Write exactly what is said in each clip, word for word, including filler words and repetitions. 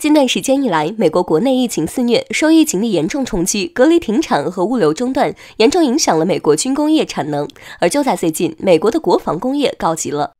近段时间以来，美国国内疫情肆虐，受疫情的严重冲击，隔离停产和物流中断，严重影响了美国军工业产能。而就在最近，美国的国防工业告急了。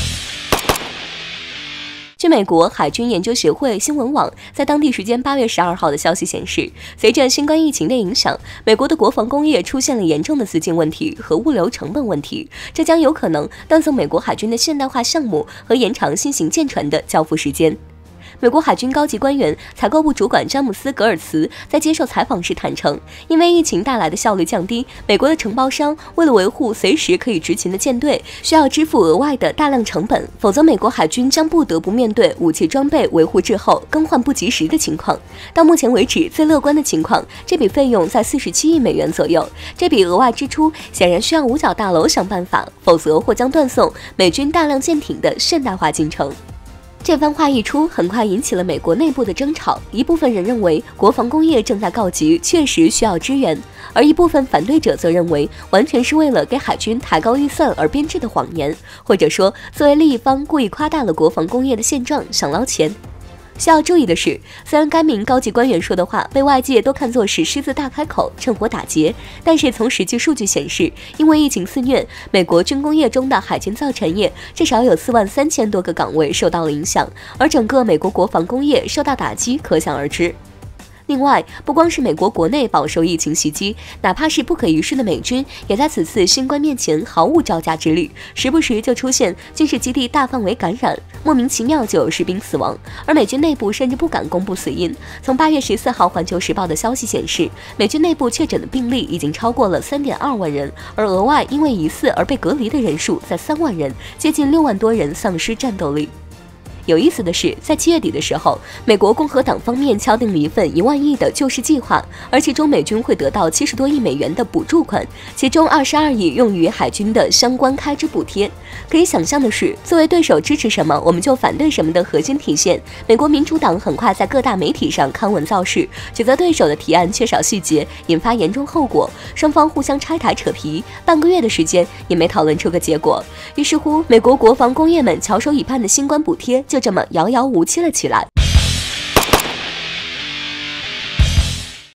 据美国海军研究协会新闻网在当地时间八月十二号的消息显示，随着新冠疫情的影响，美国的国防工业出现了严重的资金问题和物流成本问题，这将有可能断送美国海军的现代化项目和延长新型舰船的交付时间。美国海军高级官员、采购部主管詹姆斯·格尔茨在接受采访时坦诚，因为疫情带来的效率降低，美国的承包商为了维护随时可以执勤的舰队，需要支付额外的大量成本，否则美国海军将不得不面对武器装备维护滞后、更换不及时的情况。到目前为止，最乐观的情况，这笔费用在四十七亿美元左右。这笔额外支出显然需要五角大楼想办法，否则或将断送美军大量舰艇的现代化进程。这番话一出，很快引起了美国内部的争吵。一部分人认为国防工业正在告急，确实需要支援；而一部分反对者则认为，完全是为了给海军抬高预算而编织的谎言，或者说，作为另一方故意夸大了国防工业的现状，想捞钱。需要注意的是，虽然该名高级官员说的话被外界都看作是狮子大开口，趁火打劫，但是从实际数据显示，因为疫情肆虐，美国军工业中的海军造船业至少有四万三千多个岗位受到了影响，而整个美国国防工业受到打击可想而知。另外，不光是美国国内饱受疫情袭击，哪怕是不可一世的美军，也在此次新冠面前毫无招架之力，时不时就出现军事基地大范围感染，莫名其妙就有士兵死亡，而美军内部甚至不敢公布死因。从八月十四号《环球时报》的消息显示，美军内部确诊的病例已经超过了 三点二万人，而额外因为疑似而被隔离的人数在三万人，接近六万多人丧失战斗力。有意思的是，在七月底的时候，美国共和党方面敲定了一份一万亿的救市计划，而其中美军会得到七十多亿美元的补助款，其中二十二亿用于海军的相关开支补贴。可以想象的是，作为对手支持什么，我们就反对什么的核心体现，美国民主党很快在各大媒体上刊文造势，指责对手的提案缺少细节，引发严重后果，双方互相拆台扯皮，半个月的时间也没讨论出个结果。于是乎，美国国防工业们翘首以盼的新冠补贴就这么遥遥无期了起来。